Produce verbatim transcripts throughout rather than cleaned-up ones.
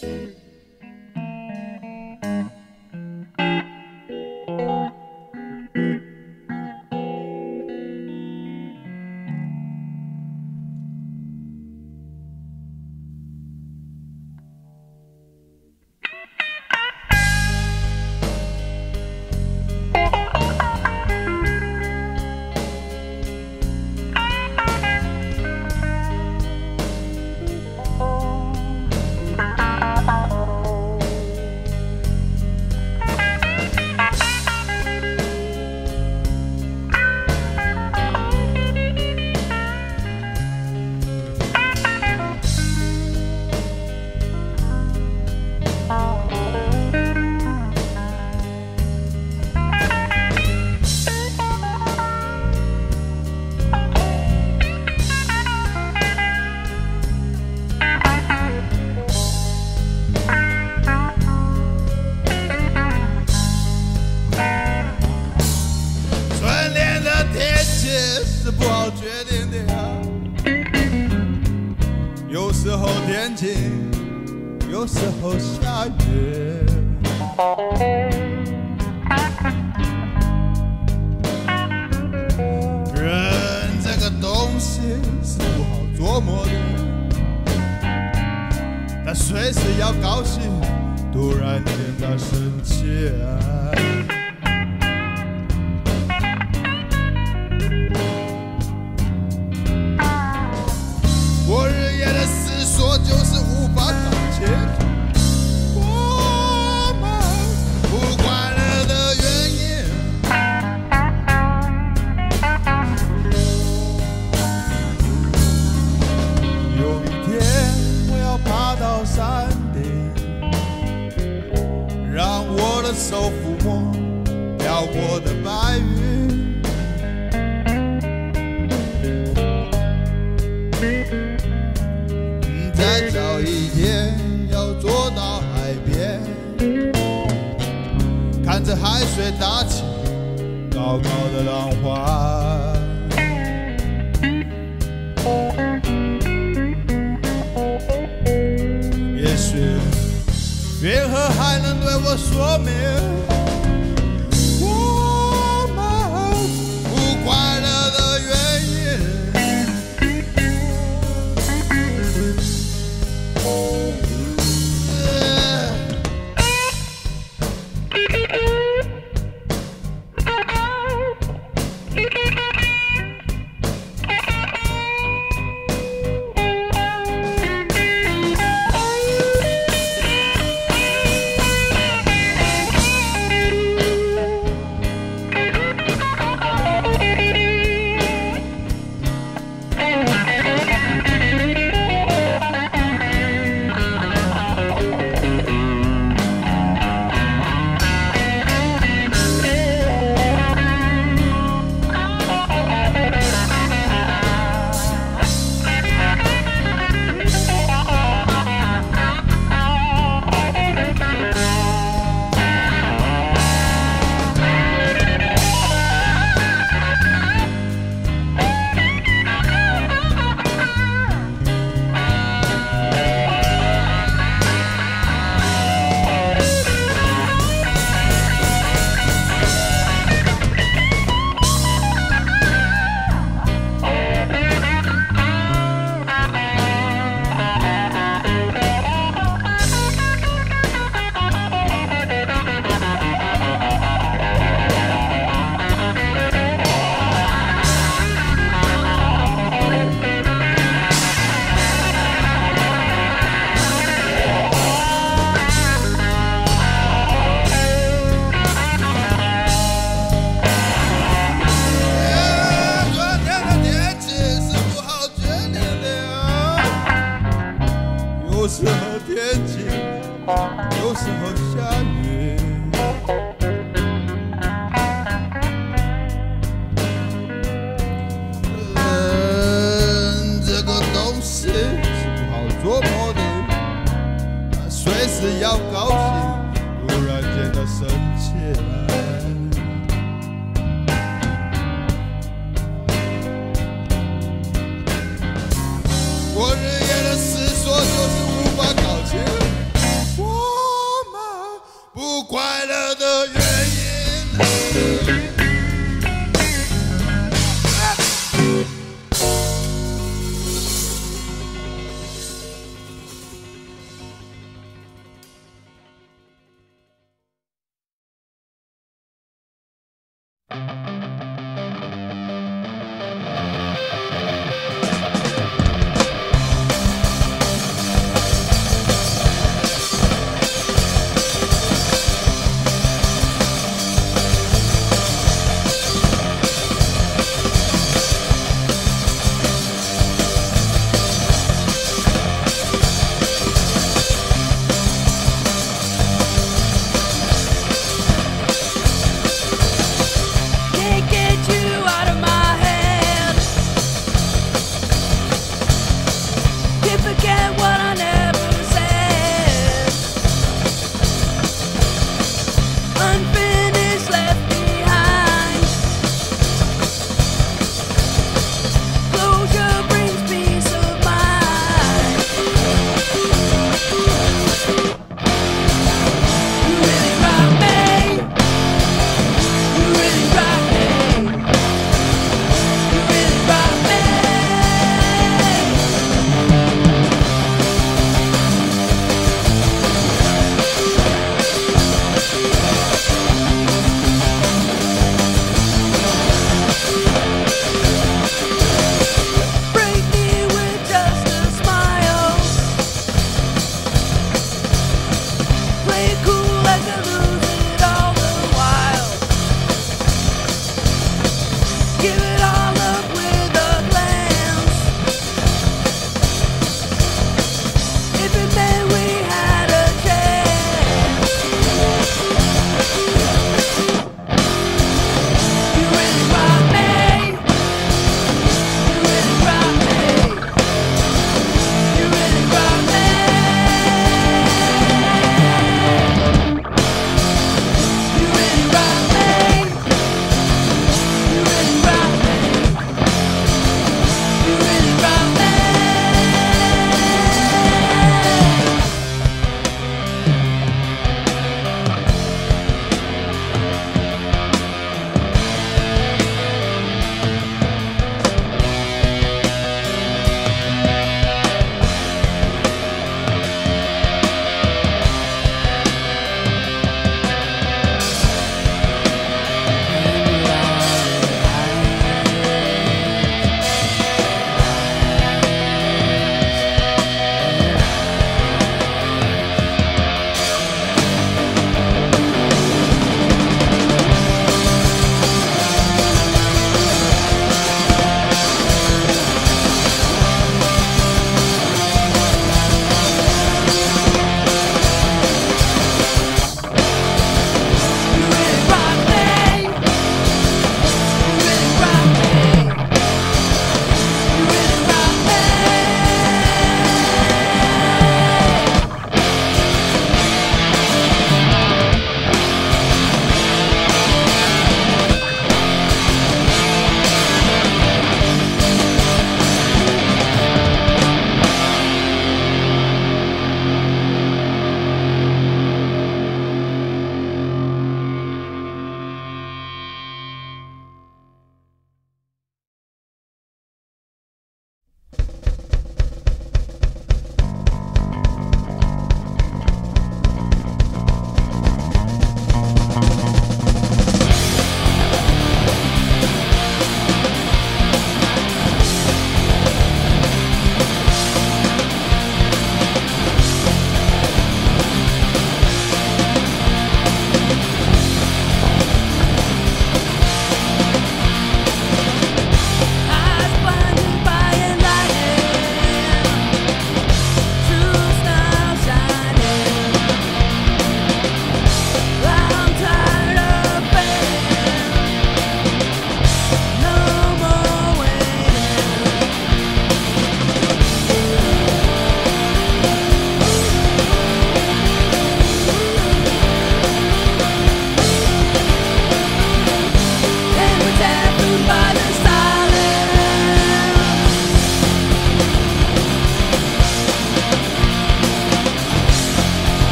有时候下雨，人这个东西是不好琢磨的，他随时要高兴，突然间他生气。我日夜的思索就是无法搞清我们不快乐的原因。有一天我要爬到山顶，让我的手抚摸飘过的白云。再早一天要坐到海边，看着海水打起高高的浪花。也许云和海能对我说明我们不快乐的原因。有时候天晴，有时候下雨。人这个东西是不好琢磨的，他随时要高兴，突然间他生气了。我日夜的思索就是无法搞清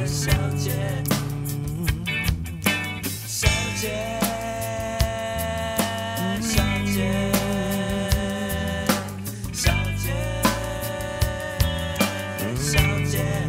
小姐，小姐，小姐，小姐，小姐，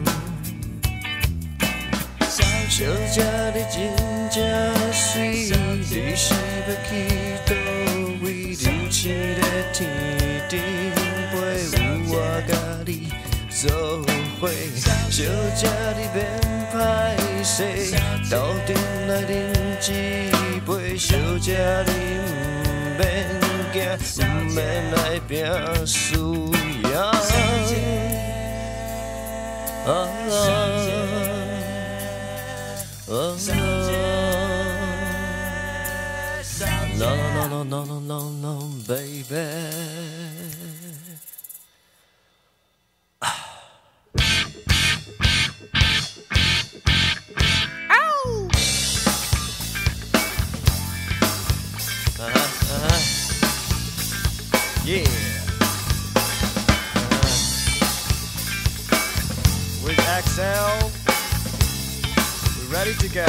小姐，你真正水，你是要去倒位？冷清的天顶陪有我甲你做伙，小姐你免歹势，斗阵来饮一杯，小姐你毋免惊，毋免来拼输赢。啊No no no no no no no baby。Yeah. Uh, with X L, we're ready to go.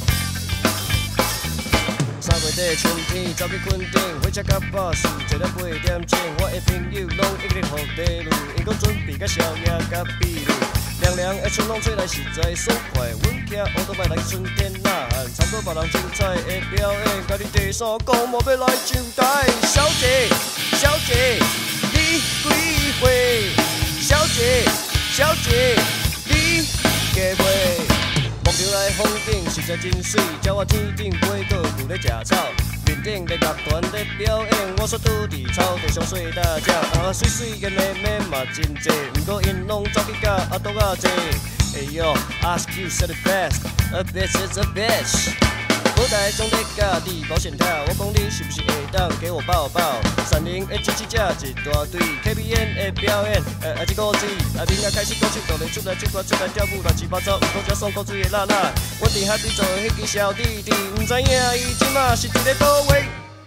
三月底春天，走去垦丁，火车到巴士坐了八点钟。我的朋友拢一直好地路，因搁准备甲宵夜甲秘鲁。凉凉的春风吹来实在爽快，阮骑乌托邦来春天呐喊，参考别人精彩的表演，甲你第三讲莫要来上台。小姐，小姐，你几岁？小姐，小姐，你几岁？木头来风景实在真水，鸟我天顶飞倒牛咧食草，面顶咧乐团咧表演，我煞倒伫草地上睡大觉。啊，水水的妹妹嘛真济，不过因拢走去甲阿肚仔坐。Hey yo, ask you said it best, a bitch is a bitch。古代总得家己保险套，我讲你是不是会当给我抱抱？三菱的机器架一大堆 ，K B N 的表演，呃，啊一个字，啊明仔开始讲出道咧，出来唱歌出来跳舞，乱七八糟，有讲只送果水的啦啦。我伫海边做迄支小弟弟，毋知影伊即马是伫咧倒位。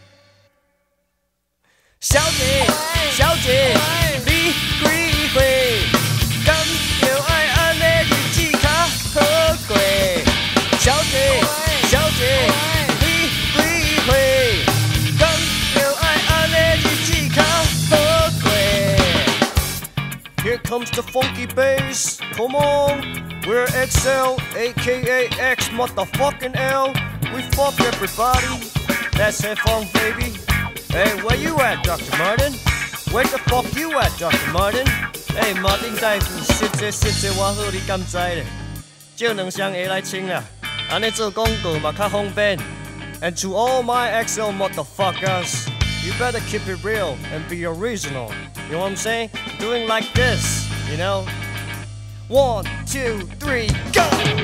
小姐，小姐，你几岁？敢要爱安尼日子较好过？小姐。小姐，你几岁？敢要爱安尼日子较好过 ？Here comes the funky bass. Come on, we're X L, aka X motherfucking L. We fuck everybody. Let's have fun, baby. Hey, where you at, Doctor Martin? Where the fuck you at, Doctor Martin? Hey, Martin 大夫，实际实际我好你敢知咧？借两双鞋来穿啦。安尼做广告嘛较方便。And to all my X L motherfuckers, you better keep it real and be original. You know what I'm saying? Doing like this, you know? One, two, three, go!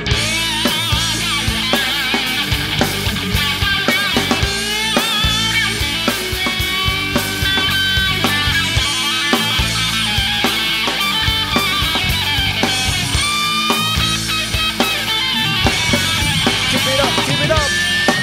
Keep it up, keep it up.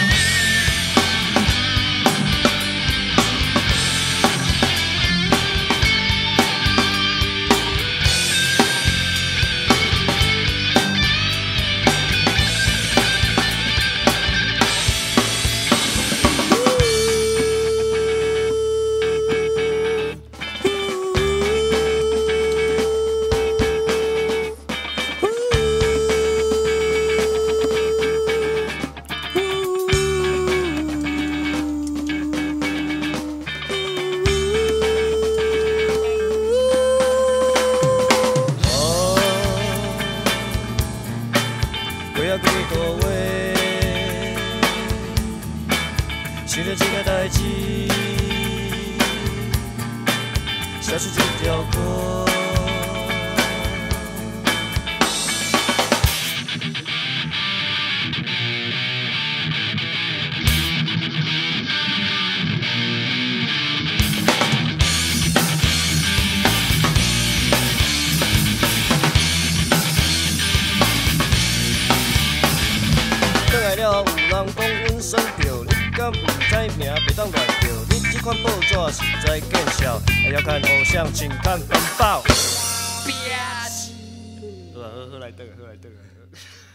请看本报。好来，好来，好来，好来。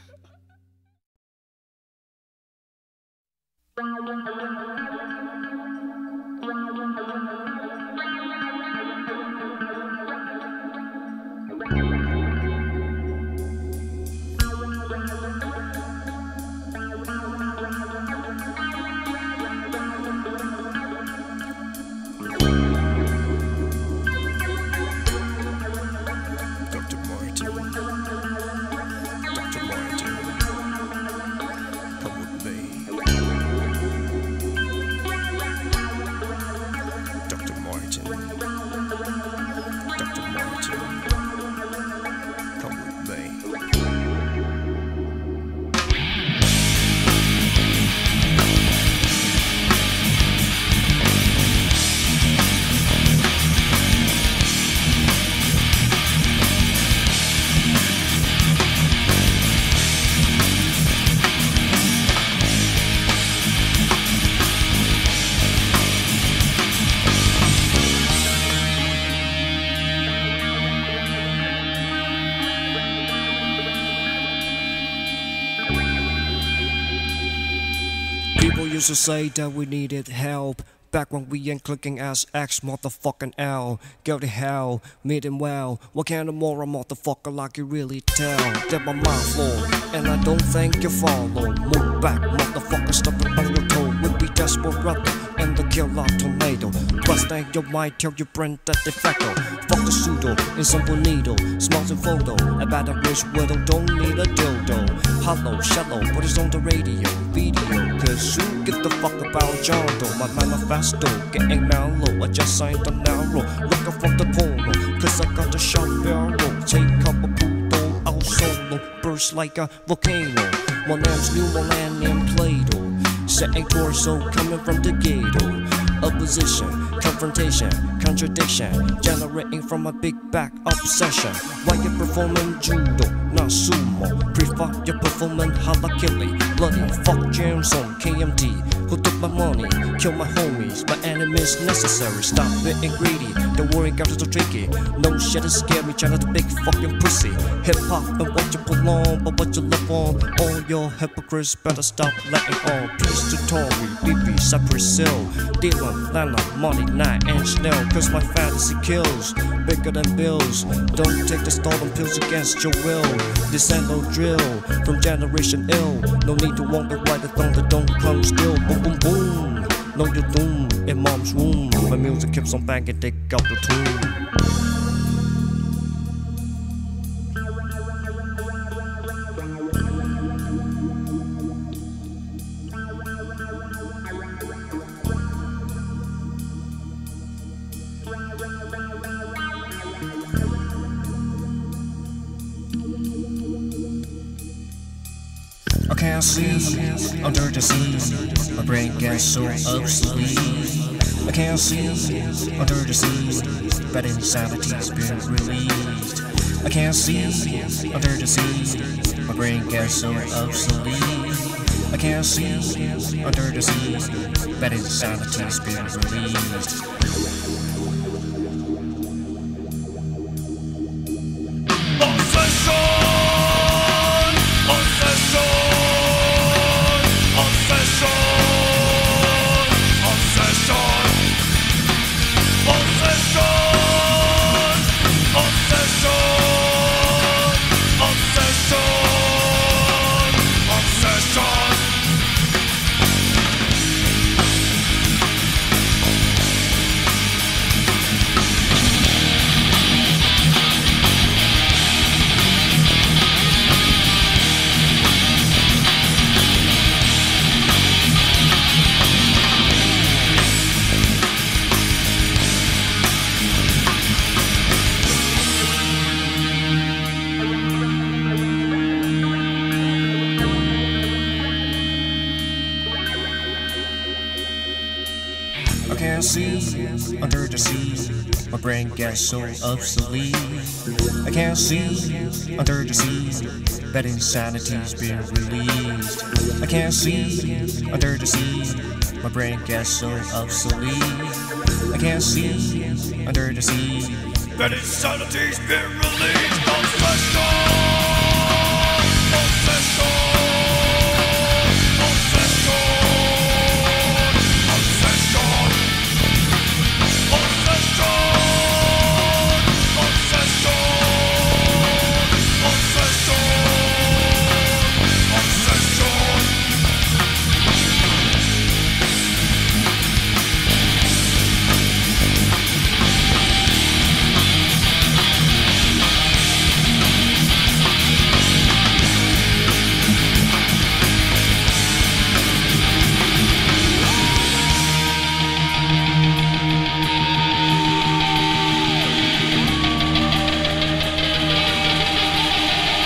People used to say that we needed help back when we ain't clicking as X motherfucking L. Go to hell, meet him well. What kind of moral motherfucker like you really tell? That my mind flow, and I don't think you follow. Move back, motherfucker, stepping on your toe. We'll be desperate and the killer tomato. Plus, think you might tell your brain that de facto. Fuck the pseudo, in some bonito. Smells and photo, about a rich widow, don't need a dildo. Hollow, shallow, but it's on the radio, video. Cause who give the fuck about John Doe? My manifesto, getting mellow. I just signed the narrow, looking for the porno. Cause I got the sharp barrel. Take up a poodle, out solo. Burst like a volcano. My name's New Millennium Plato. Setting torso, coming from the ghetto. Opposition, confrontation, contradiction, generating from a big back obsession. Why you performing judo, not sumo? Prefer you performing halakili, bloody fuck jams on K M D. Who took my money, kill my homies, my enemies necessary. Stop being greedy, the worry got so tricky. No shit is scary, China the big fucking pussy. Hip hop and what you belong, but what you live on. All your hypocrites better stop letting on. Peace to Tory, B B Cypress Hill, Dylan, Lana, Money, Nine Inch Nail. Cause my fantasy kills, bigger than bills. Don't take the stolen pills against your will. This ain't no drill, from generation ill. No need to want the white the thunder, don't come still. Boom boom boom, know your doom in mom's womb. My music keeps on banging, dig out the tune. I can't see under the sea. My brain gets so obsolete. I can't see under the sea. But insanity's been released. I can't see under the sea. My brain gets so obsolete. I can't see under the sea. But insanity's been released. I can't see under the sea. My brain gets so obsolete. I can't see under the sea. But insanity's been released. I can't see under the sea. My brain gets so obsolete. I can't see under the sea. But insanity's been released. Obsession, obsession, obsession.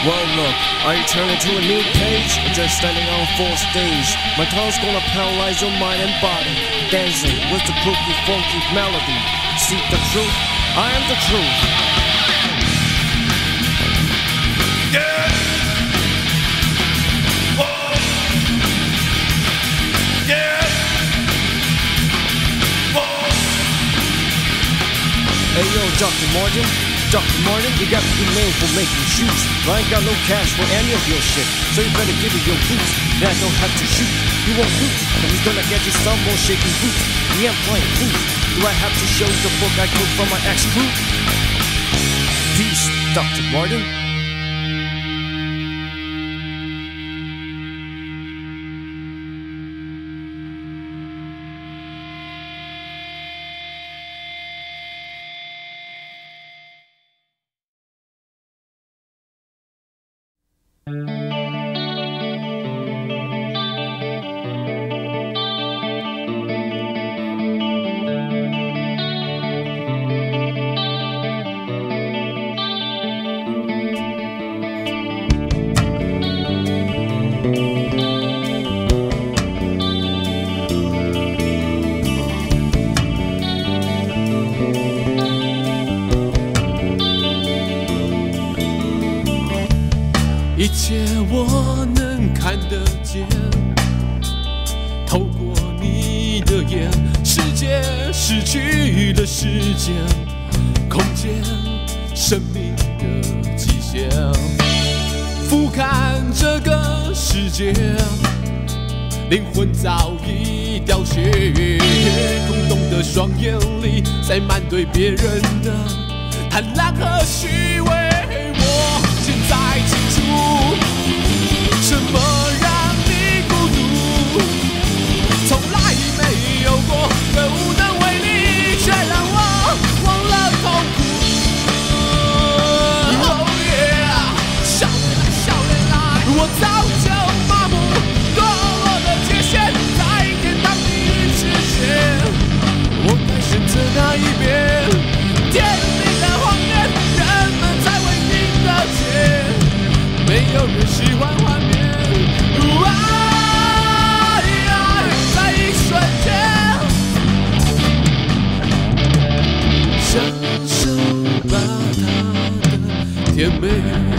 Well, look, are you turning to a new page or just standing on full stage? My tongue's gonna paralyze your mind and body, dancing with the croaky, funky melody. Seek the truth, I am the truth. Yeah! Whoa! Yeah! Whoa! Hey yo, Doctor Martin, Doctor Martin, you got to be known for making shoes. I ain't got no cash for any of your shit, so you better give me your boots. Then I don't have to shoot. You won't loot, but he's gonna get you some more shaking boots. We ain't playing food. Do I have to show you the book I took from my ex-crew? Peace, Doctor Martin. 一切我能看得见，透过你的眼，世界失去了时间、空间、生命的极限。俯瞰这个世界，灵魂早已凋谢。空洞的双眼里，塞满对别人的贪婪和虚伪。我现在清楚，什么让你孤独？从来没有过的无能为力，却让我忘了痛苦。Oh yeah， 少年来，少年来，我早就麻木，堕落的界限在天堂地狱之间，我该选择哪一边？天地的谎言，人们才为你的解。没有人喜欢幻灭，爱在一瞬间，享受吧它的甜美。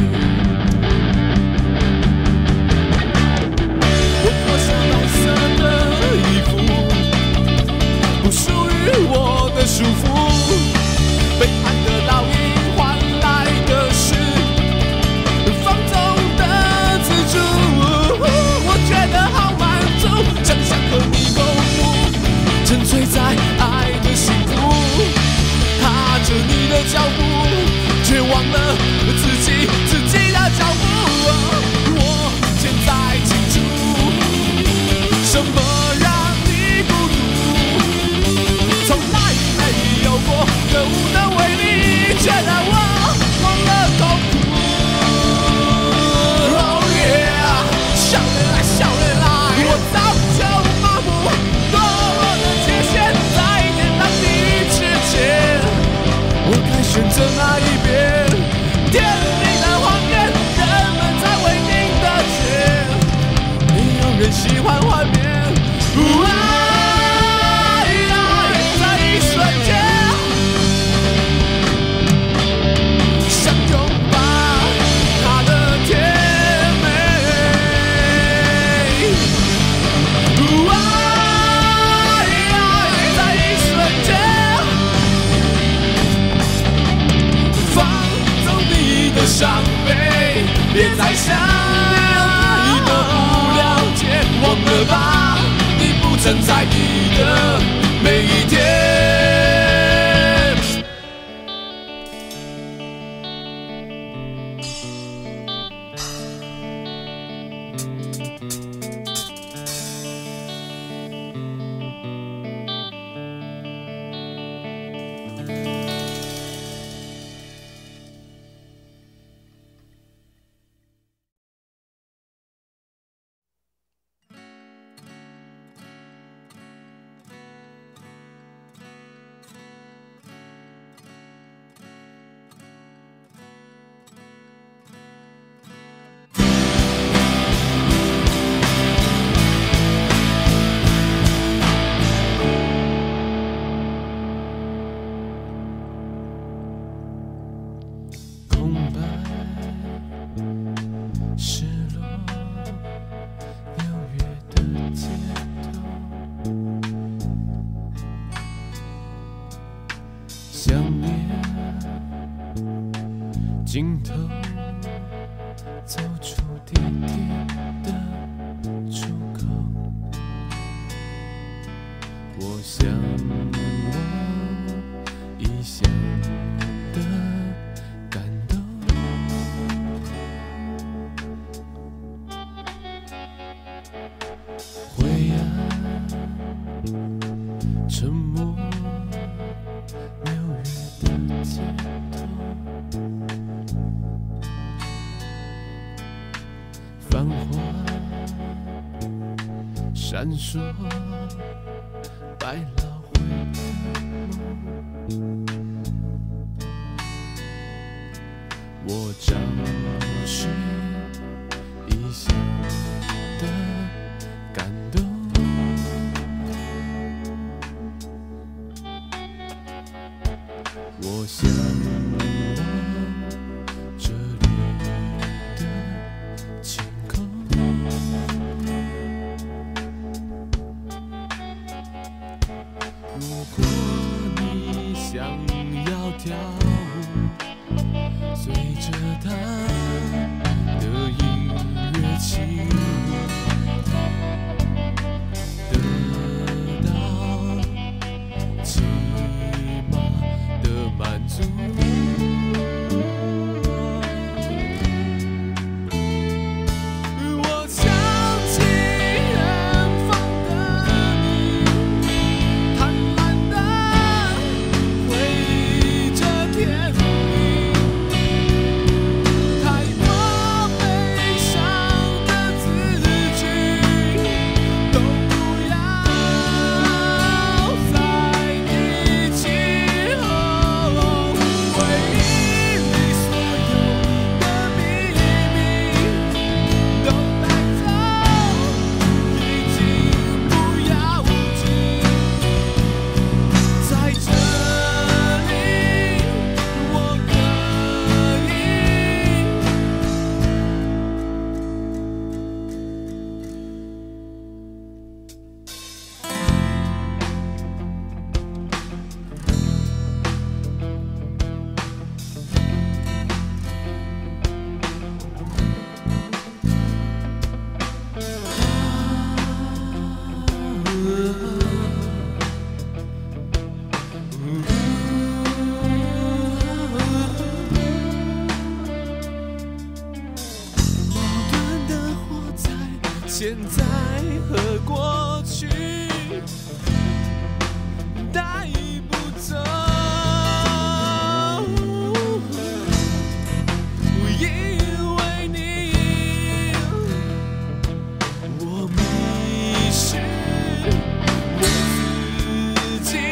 我脱下白色的衣服，不属于我的束缚，背叛的烙印换来的是放纵的自主，我觉得好满足，想想和你共舞，沉醉在爱的幸福，踏着你的脚步，却忘了自己自己的脚步。我现在清楚，什么让你孤独？从来没有过的无能为力，却让我忘了痛苦。少年来，少年来，我早就麻木，堕落的界限在天堂地狱之间，我该选择哪一边？天地的谎言，人们才为您的解，没有人喜欢幻灭，爱在一瞬间，想拥抱它的甜。伤悲，别再想你的不了解，忘了吧，你不曾在意的每一天。 出点点的出口。我想我一想的感动，灰暗沉默纽约的街头，繁华闪烁，百老汇的梦，我找寻一想的感动。我向往这里的晴空，如果你想要跳舞，随着它的音乐起舞，得到起码的满足。我想起远方的你，贪婪地挥着天平，太多悲伤的字句都不要在一起后，回忆里所有的秘密都带走，已经不要紧。在这里，我可以。矛盾的活在现在和过去，带不走。因为你，我迷失我自己。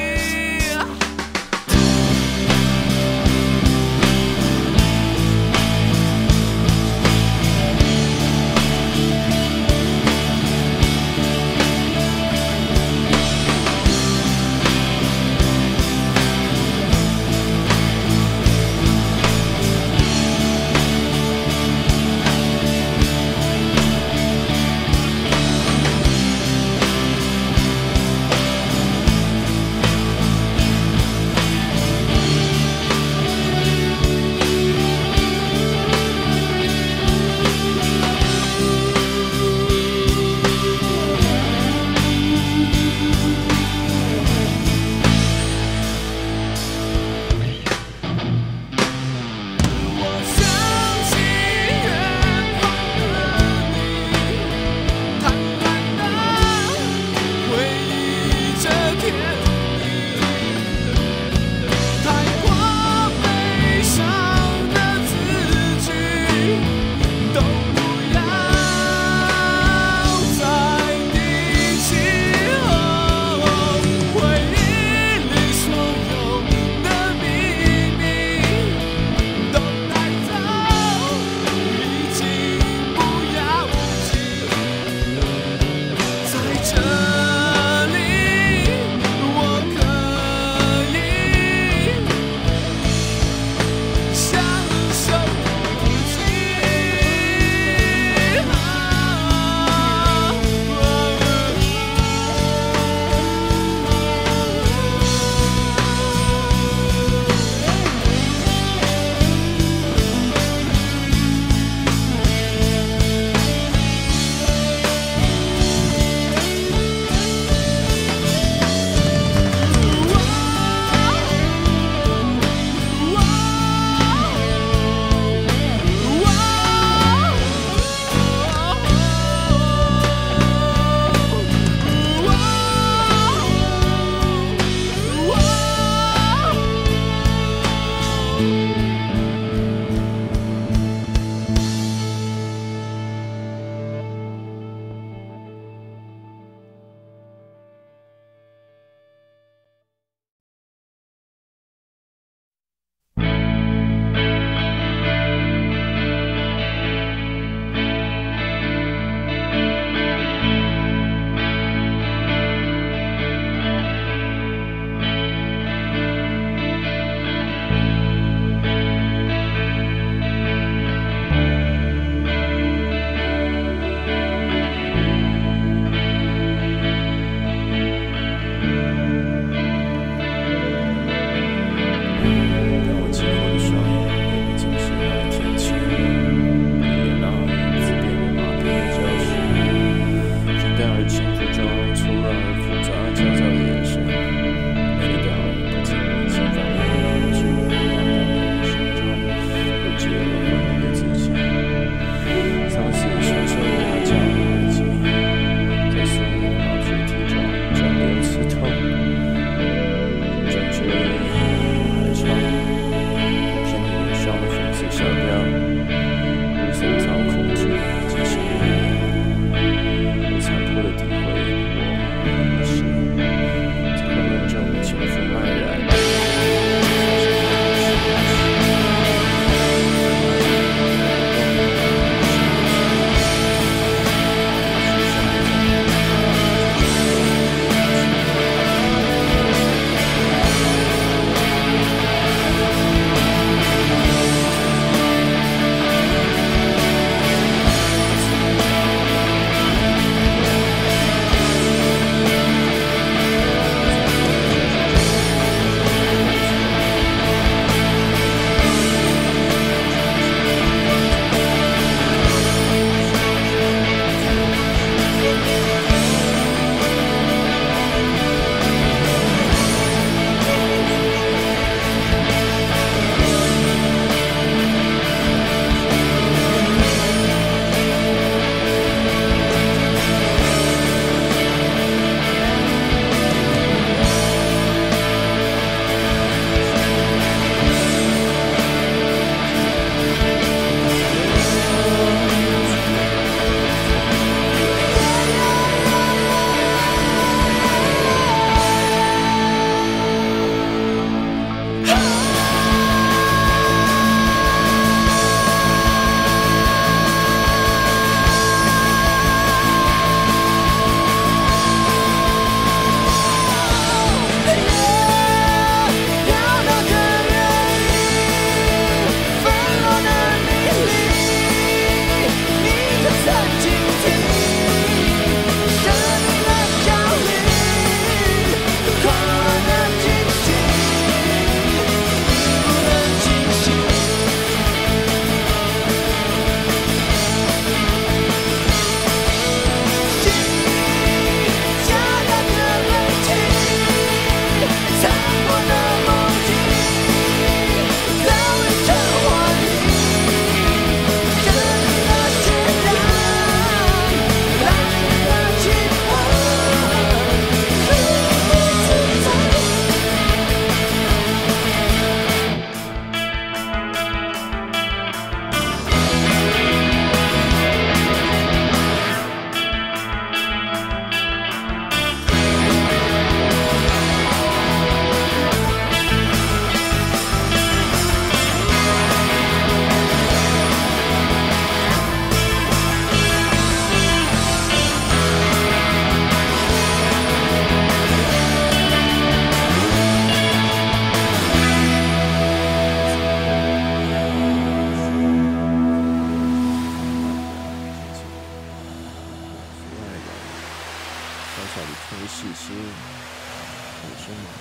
下的城市些有声吗？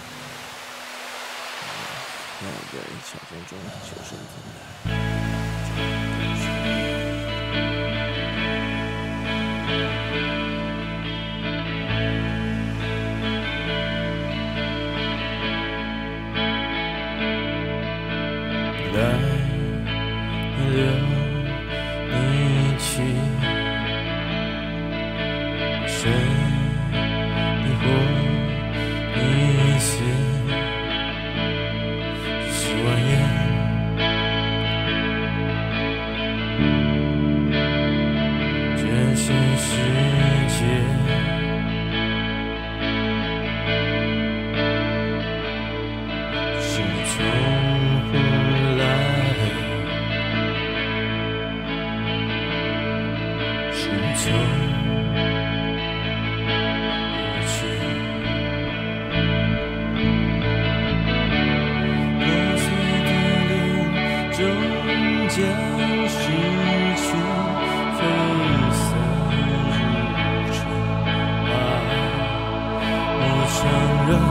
让我在小风中求生存。来留你去，谁你或你死，是蜿蜒这些世界，是你从不来。从无去，破碎的脸终将失去，飞散如尘埃。我承认，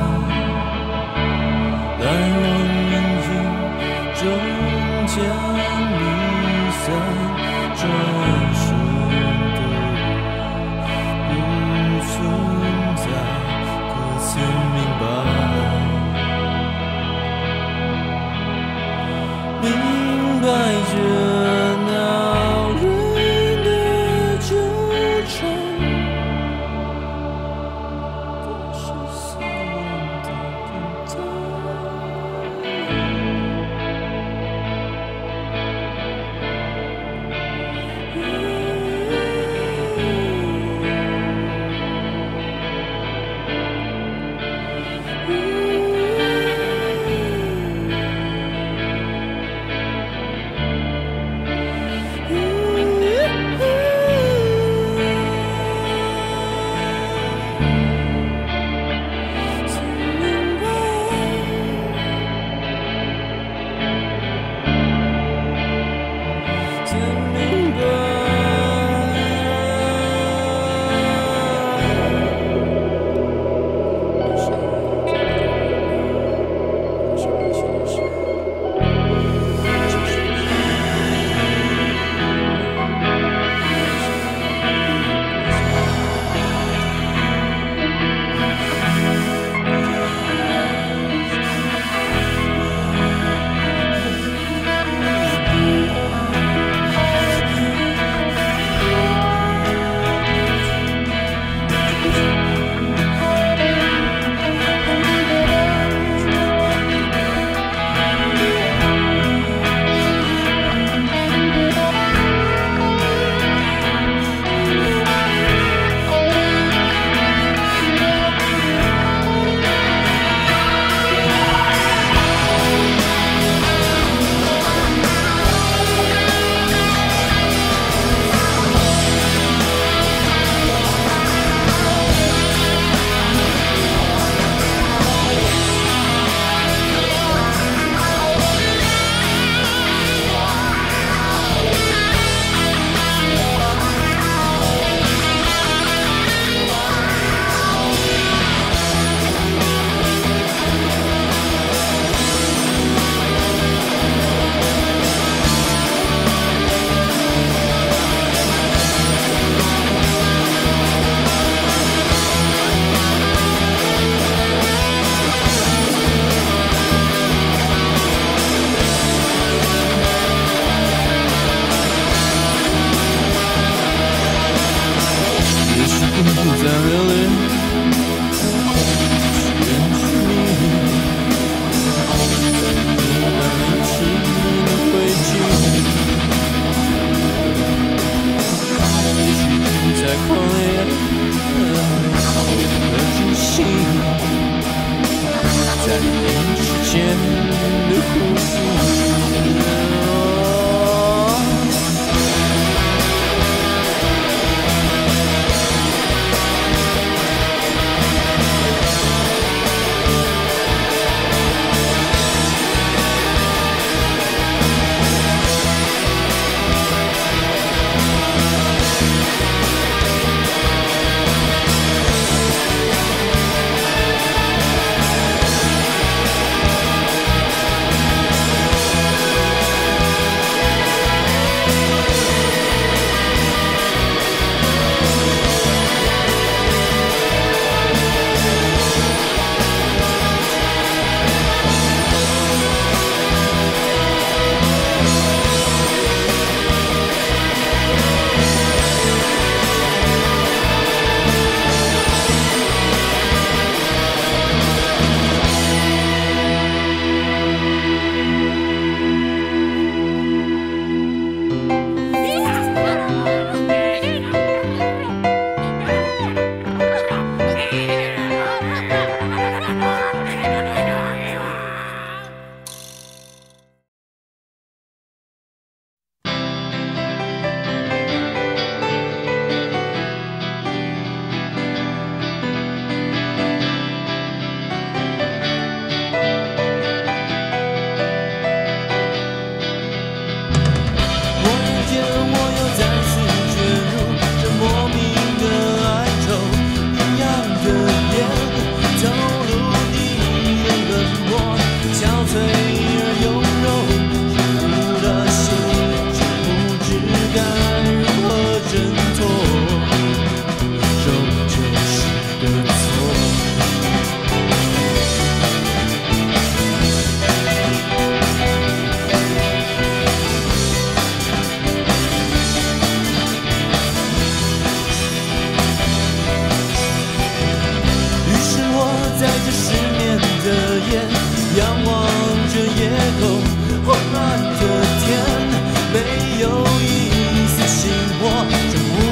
来往人群终将离散，转瞬。存在，可曾明白？明白这恼人的纠缠，都是死亡的等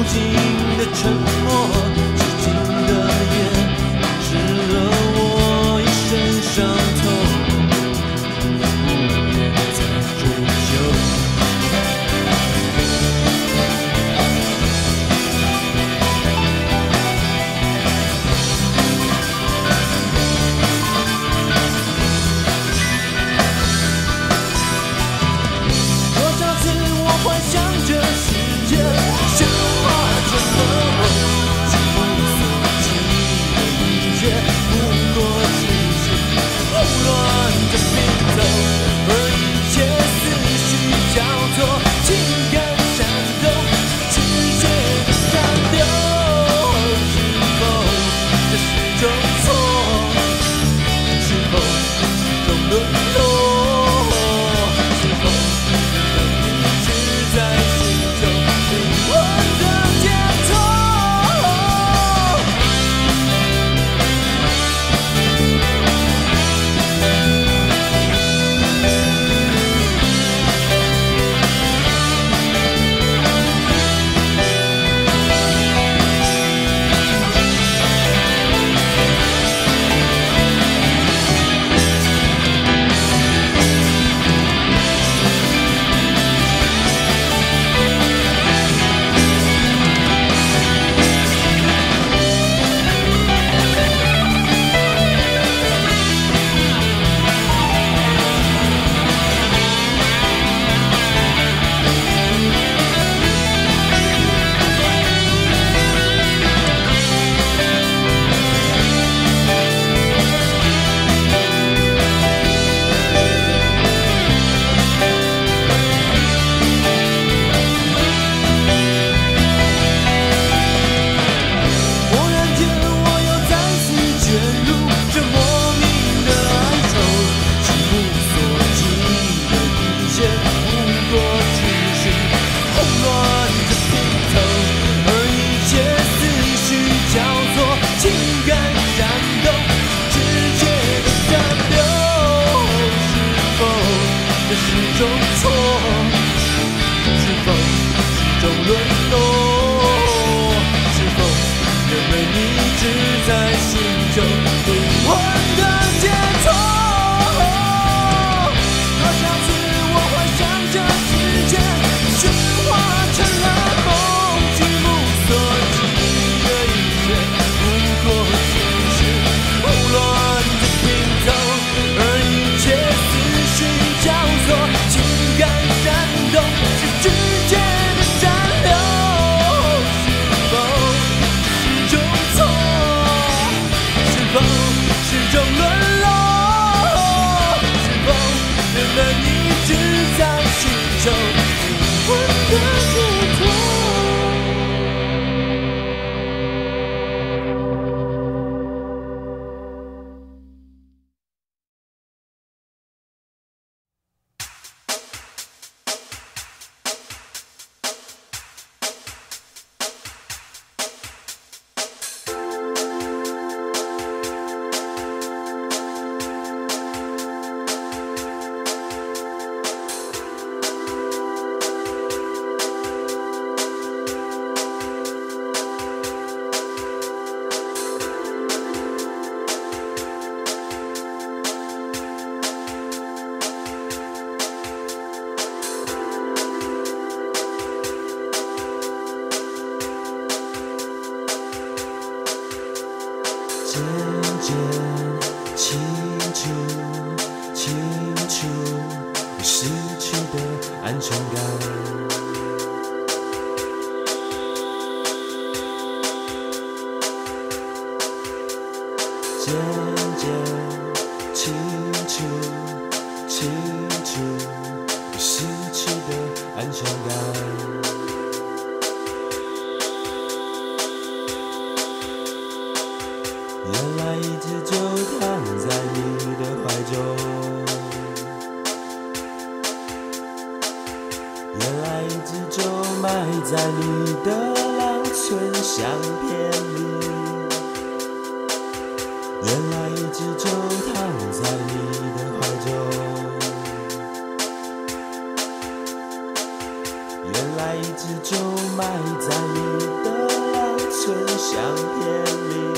静的沉默，寂静的夜，湿了我一身伤痛，我也在追究。 原来一直就埋在你的相偏离。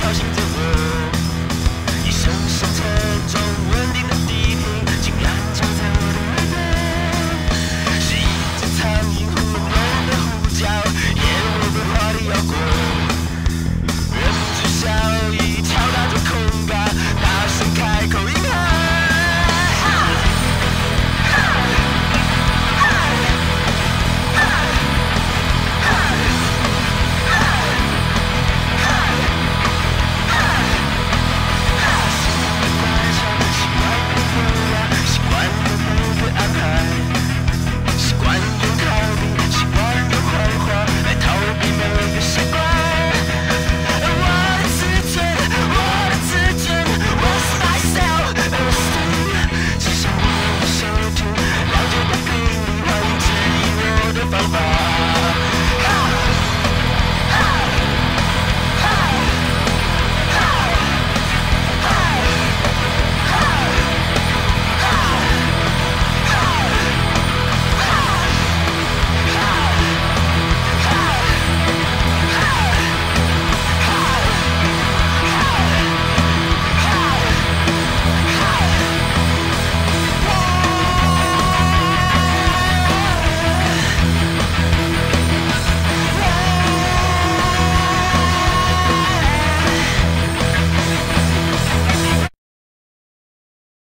到心中。